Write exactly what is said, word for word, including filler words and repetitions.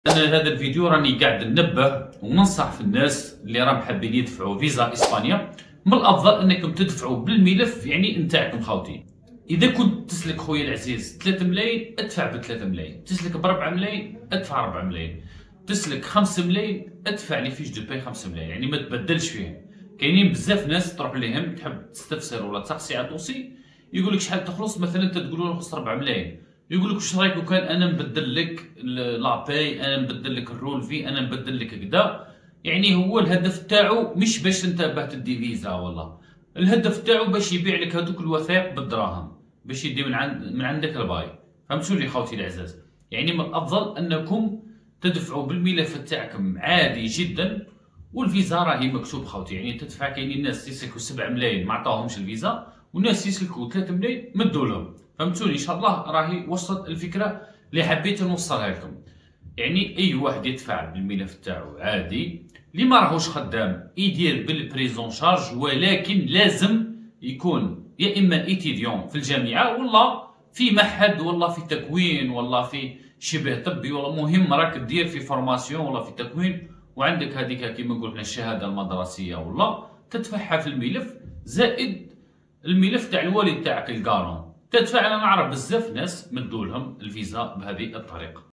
انا هذا الفيديو راني قاعد ننبه وننصح في الناس اللي راهم حابين يدفعوا فيزا اسبانيا. من الافضل انكم تدفعوا بالملف يعني نتاعكم خاوتي. اذا كنت تسلك خويا العزيز ثلاثة ملايين ادفع ب ثلاثة ملايين، تسلك ب أربعة ملايين ادفع أربعة ملايين، تسلك خمسة ملايين ادفع لي فيش دو باي خمسة ملايين، يعني ما تبدلش فيهم. كاينين بزاف ناس تروح لهم تحب تستفسر ولا تسقسي على الدوسي، يقول لك شحال تخلص، مثلا انت تقول له نخلص أربعة ملايين، يقول لك واش رايك لو كان انا نبدل لك لاباي، انا نبدل لك الرول في، انا نبدل لك كذا. يعني هو الهدف تاعو مش باش انت باه تدي فيزا، والله الهدف تاعو باش يبيع لك هذوك الوثائق بالدراهم، باش يدي من عند من عندك الباي. فهمتوني خوتي العزاز؟ يعني من الافضل انكم تدفعوا بالملف تاعكم عادي جدا، والفيزا راهي مكتوب خوتي. يعني تدفع، كاينين ناس يسلكوا سبعة ملايين ما عطاوهمش الفيزا، وناس يسلكوا ثلاثة ملايين مدوا لهم. فهمتوني؟ ان شاء الله راهي وصلت الفكره اللي حبيت نوصلها لكم. يعني اي واحد يدفع بالملف تاعو عادي، اللي ما راهوش خدام يدير بالبريزون شارج، ولكن لازم يكون يا اما ايتيديون في الجامعه، والله في معهد، والله في تكوين، والله في شبه طبي، والله مهم راك دير في فورماسيون ولا في تكوين، وعندك هذيك كيما نقول احنا الشهاده المدرسيه، والله تدفعها في الملف زائد الملف تاع الوالد تاعك الكارون تدفع. انا نعرف بزاف ناس مدوا لهم الفيزا بهذه الطريقه.